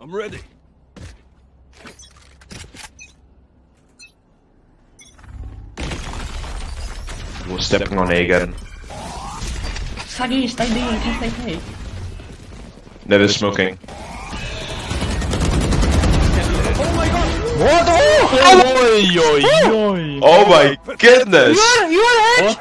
I'm ready. We're stepping on A again. Saggy, stay B, stay. No, they're smoking. Oh my god! What? Oh my goodness! You are